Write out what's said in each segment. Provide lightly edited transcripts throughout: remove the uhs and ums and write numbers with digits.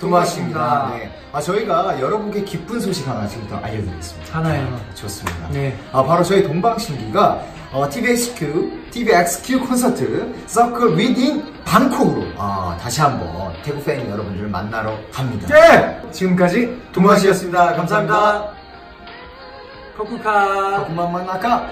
동아씨입니다. 네. 저희가 여러분께 기쁜 소식 하나 지금부터 알려드리겠습니다. 하나요. 좋습니다. 네. 바로 저희 동방신기가 TVXQ 콘서트 서클 위딘 방콕으로 다시 한번 태국 팬 여러분들을 만나러 갑니다. 네! 지금까지 동아씨였습니다. 감사합니다. 코쿠카. 고구마 만나까.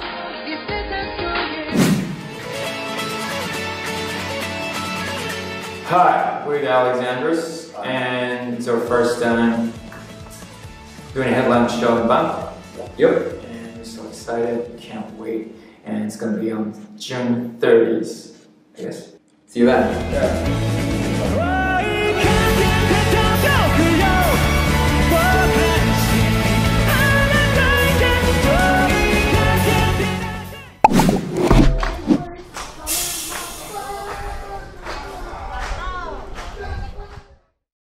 Hi, we're the Alexanders, and it's our first time doing a headline show in Bangkok. Yep, and we're so excited, can't wait, and it's gonna be on June 30th, I guess. See you then. Yeah.